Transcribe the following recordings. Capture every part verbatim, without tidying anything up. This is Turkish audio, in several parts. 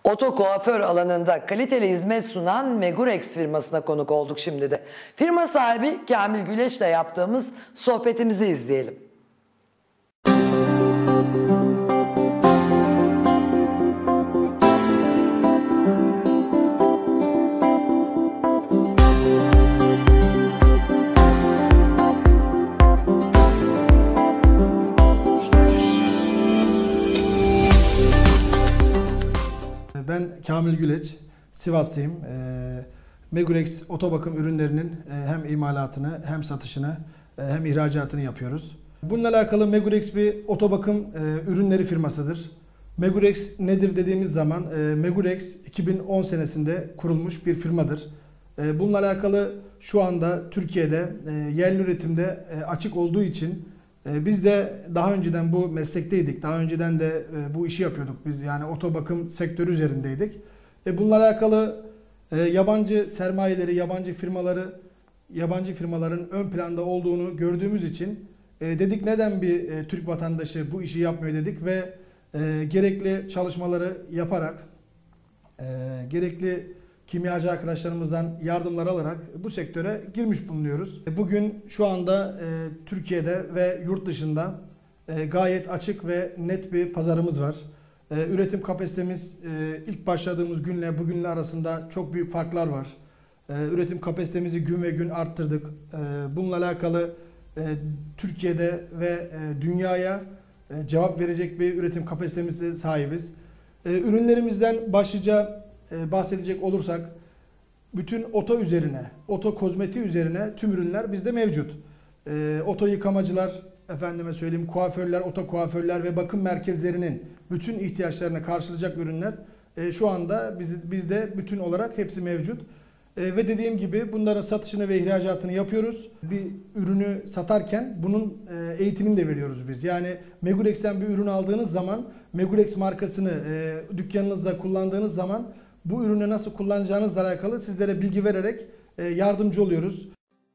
Oto kuaför alanında kaliteli hizmet sunan Megurex firmasına konuk olduk şimdi de. Firma sahibi Kamil Güleç'le yaptığımız sohbetimizi izleyelim. Ben Kamil Güleç, Sivaslıyım. E, Megurex otobakım ürünlerinin e, hem imalatını hem satışını e, hem ihracatını yapıyoruz. Bununla alakalı Megurex bir otobakım e, ürünleri firmasıdır. Megurex nedir dediğimiz zaman e, Megurex iki bin on senesinde kurulmuş bir firmadır. E, bununla alakalı şu anda Türkiye'de e, yerli üretimde e, açık olduğu için e, biz de daha önceden bu meslekteydik. Daha önceden de e, bu işi yapıyorduk biz, yani otobakım sektörü üzerindeydik. E, bununla alakalı e, yabancı sermayeleri, yabancı firmaları, yabancı firmaların ön planda olduğunu gördüğümüz için e, dedik neden bir e, Türk vatandaşı bu işi yapmıyor dedik ve e, gerekli çalışmaları yaparak e, gerekli kimyacı arkadaşlarımızdan yardımlar alarak bu sektöre girmiş bulunuyoruz. Bugün şu anda e, Türkiye'de ve yurt dışında e, gayet açık ve net bir pazarımız var. E, üretim kapasitemiz e, ilk başladığımız günle bugünle arasında çok büyük farklar var. E, üretim kapasitemizi gün ve gün arttırdık. E, bununla alakalı e, Türkiye'de ve e, dünyaya e, cevap verecek bir üretim kapasitemize sahibiz. E, ürünlerimizden başlıca bahsedecek olursak bütün oto üzerine, oto kozmetiği üzerine tüm ürünler bizde mevcut. E, oto yıkamacılar, efendime söyleyeyim kuaförler, oto kuaförler ve bakım merkezlerinin bütün ihtiyaçlarını karşılayacak ürünler e, şu anda biz, bizde bütün olarak hepsi mevcut. E, ve dediğim gibi bunların satışını ve ihracatını yapıyoruz. Bir ürünü satarken bunun e, eğitimini de veriyoruz biz. Yani Megurex'ten bir ürün aldığınız zaman Megurex markasını e, dükkanınızda kullandığınız zaman bu ürünü nasıl kullanacağınızla alakalı sizlere bilgi vererek yardımcı oluyoruz.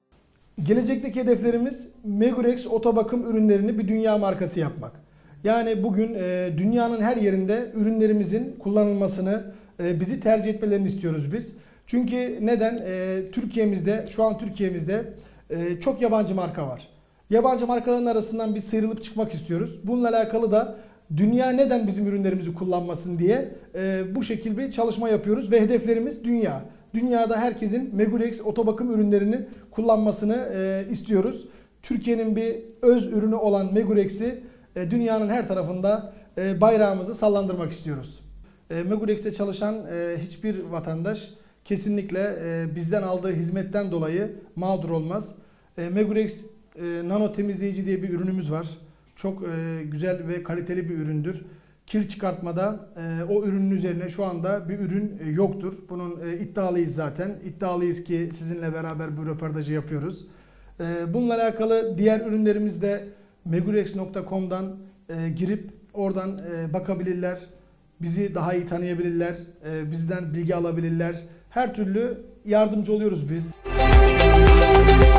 Gelecekteki hedeflerimiz Megurex otobakım ürünlerini bir dünya markası yapmak. Yani bugün dünyanın her yerinde ürünlerimizin kullanılmasını, bizi tercih etmelerini istiyoruz biz. Çünkü neden? Türkiye'mizde, şu an Türkiye'mizde çok yabancı marka var. Yabancı markaların arasından biz sıyrılıp çıkmak istiyoruz. Bununla alakalı da dünya neden bizim ürünlerimizi kullanmasın diye e, bu şekilde bir çalışma yapıyoruz ve hedeflerimiz dünya. Dünyada herkesin Megurex otobakım ürünlerini kullanmasını e, istiyoruz. Türkiye'nin bir öz ürünü olan Megurex'i e, dünyanın her tarafında e, bayrağımızı sallandırmak istiyoruz. E, Megurex'te çalışan e, hiçbir vatandaş kesinlikle e, bizden aldığı hizmetten dolayı mağdur olmaz. E, Megurex e, nano temizleyici diye bir ürünümüz var. Çok e, güzel ve kaliteli bir üründür. Kir çıkartmada e, o ürünün üzerine şu anda bir ürün e, yoktur. Bunun e, iddialıyız zaten. İddialıyız ki sizinle beraber bu röportajı yapıyoruz. E, bununla alakalı diğer ürünlerimiz de megurex nokta com'dan e, girip oradan e, bakabilirler. Bizi daha iyi tanıyabilirler. E, bizden bilgi alabilirler. Her türlü yardımcı oluyoruz biz.